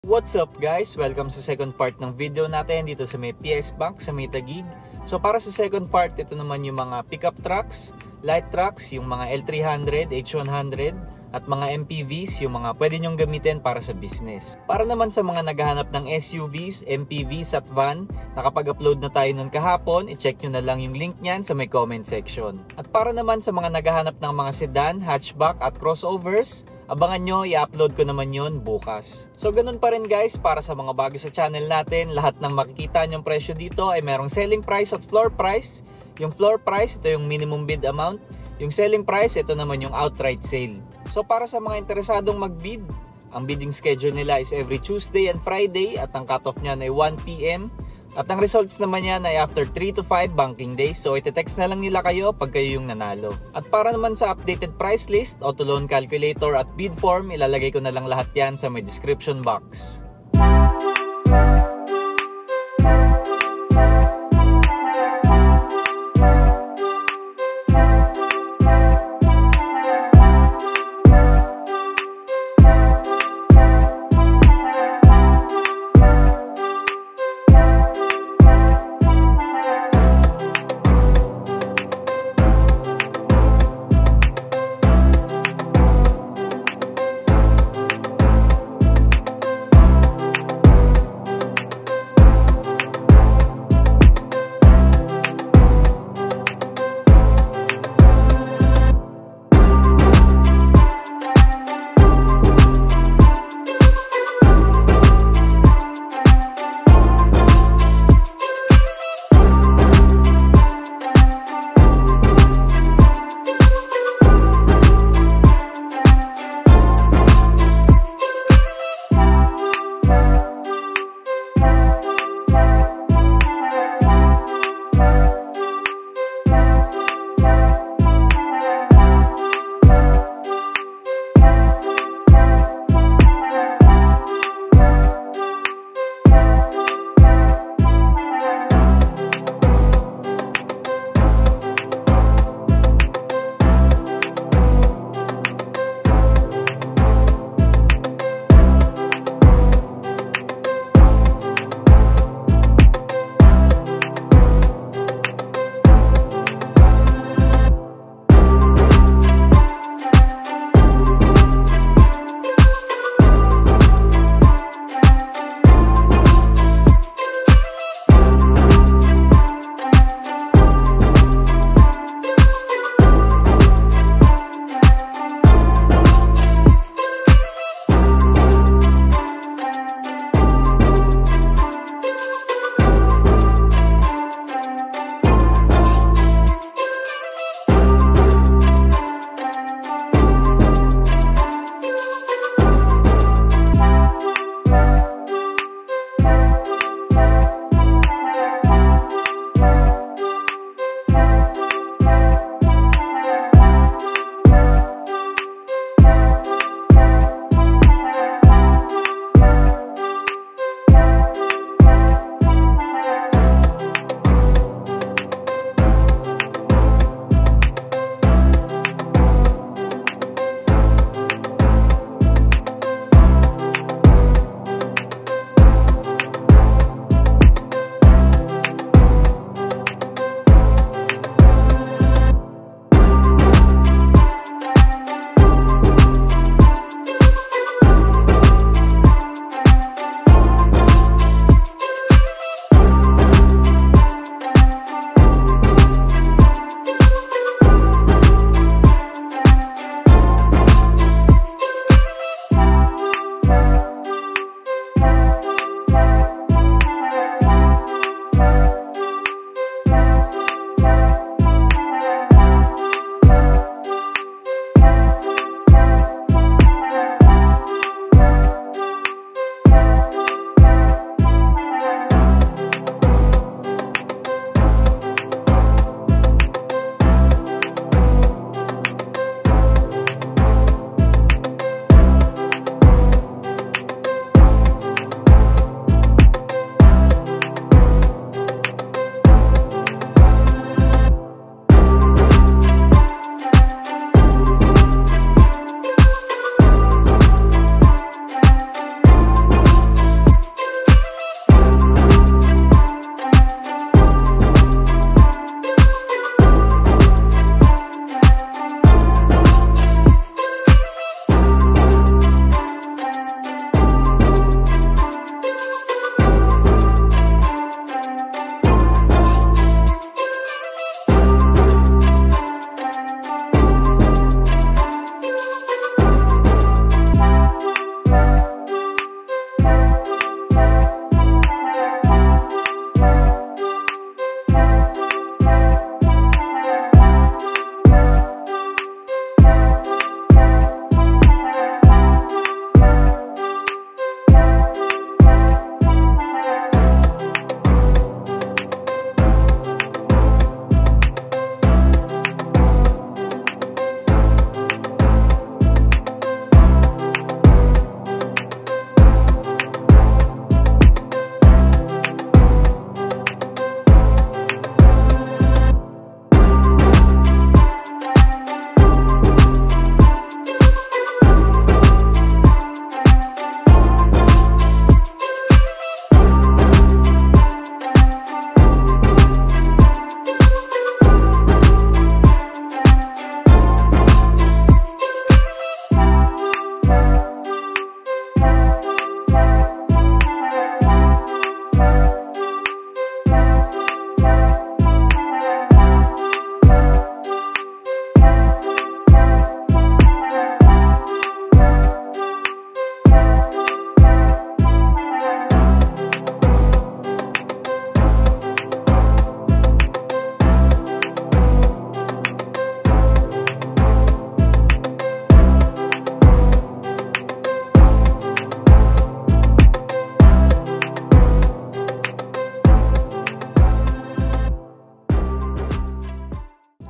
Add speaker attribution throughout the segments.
Speaker 1: What's up guys? Welcome sa second part ng video natin dito sa may Psbank sa may Taguig. So para sa second part, ito naman yung mga pickup trucks, light trucks, yung mga L300, H100 at mga MPVs, yung mga pwede nyong gamitin para sa business. Para naman sa mga naghahanap ng SUVs, MPVs at van, nakapag-upload na tayo nun kahapon, i-check nyo na lang yung link nyan sa may comment section. At para naman sa mga naghahanap ng mga sedan, hatchback at crossovers, abangan nyo, i-upload ko naman yun bukas. So ganun pa rin guys, para sa mga bago sa channel natin, lahat ng makikita nyong presyo dito ay merong selling price at floor price. Yung floor price, ito yung minimum bid amount. Yung selling price, ito naman yung outright sale. So para sa mga interesadong mag-bid, ang bidding schedule nila is every Tuesday and Friday at ang cutoff niyan ay 1 PM. At ang results naman yan ay after 3 to 5 banking days. So iti-text na lang nila kayo pag kayo yung nanalo. At para naman sa updated price list, auto loan calculator at bid form, ilalagay ko na lang lahat yan sa may description box.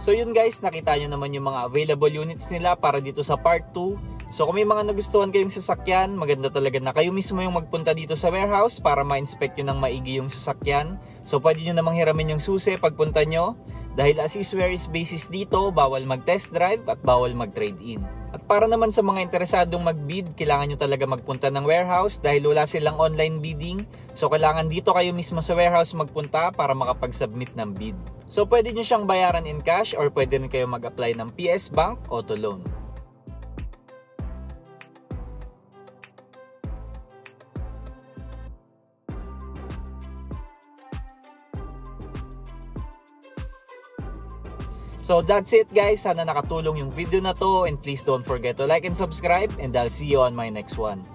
Speaker 1: So yun guys, nakita nyo naman yung mga available units nila para dito sa part 2. So kung may mga nagustuhan kayong sasakyan, maganda talaga na kayo mismo yung magpunta dito sa warehouse para ma-inspect nyo ng maigi yung sasakyan. So pwede nyo namang hiramin yung susi pagpunta nyo. Dahil as is where is basis dito, bawal mag-test drive at bawal mag-trade-in. At para naman sa mga interesadong mag-bid, kailangan nyo talaga magpunta ng warehouse dahil wala silang online bidding. So kailangan dito kayo mismo sa warehouse magpunta para makapag-submit ng bid. So pwede nyo siyang bayaran in cash or pwede rin kayo mag-apply ng Psbank Auto Loan. So that's it guys, sana nakatulong yung video na to and please don't forget to like and subscribe and I'll see you on my next one.